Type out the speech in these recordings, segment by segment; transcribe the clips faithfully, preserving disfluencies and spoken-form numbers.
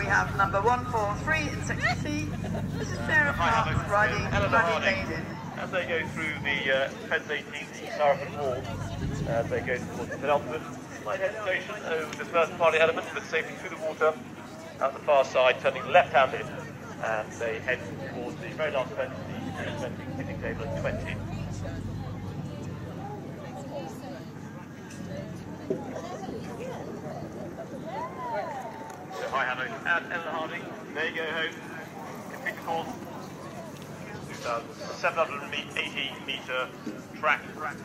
have number one four three in Section C. This is Sarah Parks riding Leighlin. As they go through the uh, Feds eighteen, the Cirencester wall, as they go towards the penultimate, slight hesitation over the first party element, but safely through the water, at the far side, turning left-handed, and they head towards the very last fence, the sitting table at twenty. So High Hanover and Ellen Harding, they go home, complete the course. seven hundred eighty metre track.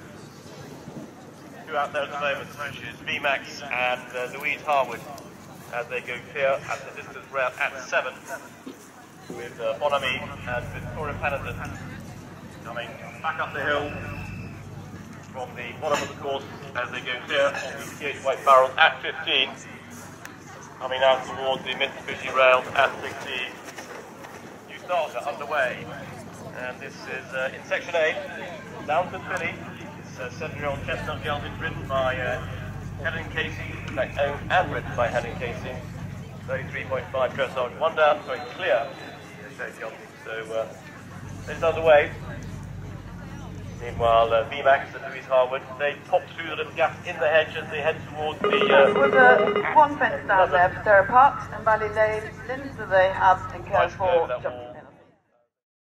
Two out there at the moment, which is V MAX and uh, Louise Harwood, as they go clear at the distance round at seven, with uh, Bonamy and Victoria Pennington coming back up the hill from the bottom of the course as they go clear on the T H White Barrel at fifteen, coming out towards the Mitsubishi Rails at sixteen. New starter underway. And this is uh, in Section A, Downton Filly. It's a seven-year-old chestnut gelding ridden by uh, Helen Casey, in fact owned and ridden by Helen Casey. thirty-three point five dressage, one down, very clear. So uh, it's underway. Meanwhile, uh, V MAX and Louise Harwood, they pop through the little gap in the hedge as they head towards the... Uh, With uh, one fence down there for Sarah Parks and Bally Leighlin, so they have incurred four.